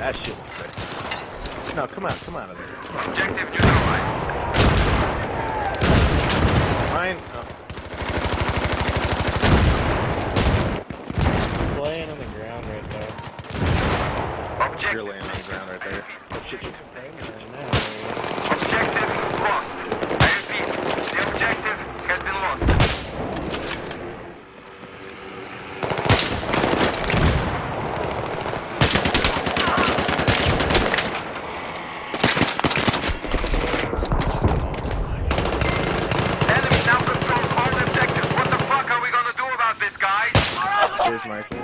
That shit was sick. No, come out of there. Objective neutralized. Mine. Oh. Laying on the ground right there. Objective. You're laying on the ground right there. Oh shit, you. Objective lost. I repeat, the objective has been lost. Enemy now controls all objectives. What the fuck are we gonna do about this, guys? There's Marky.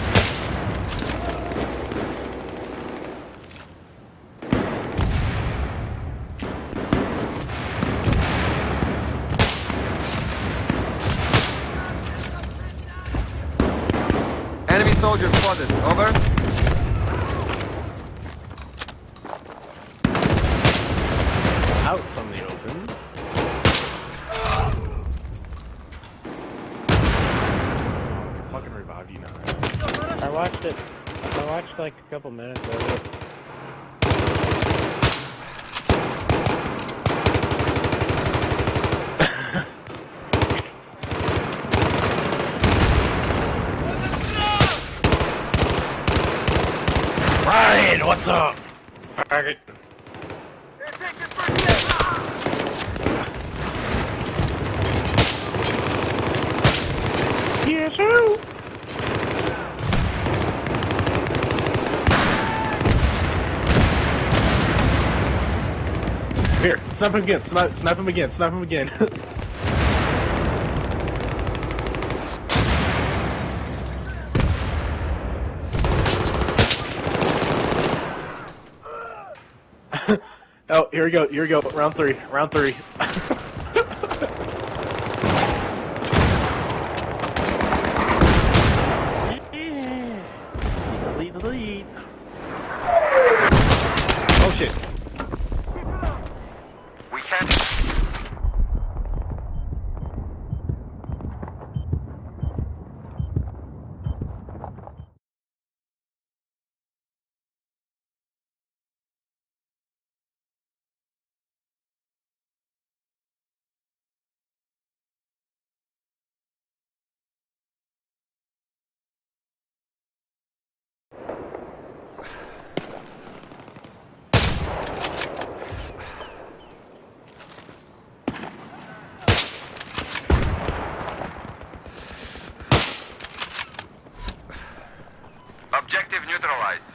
Enemy soldier spotted. Over. Out from the open. Fucking revive you now. I watched it. I watched like a couple minutes of it. Ryan, what's up? Target. Yes, sir. Here, snipe him again, snipe him again, snipe him again. Oh, here we go, round three. Lead. Oh shit. We have. Objective neutralized.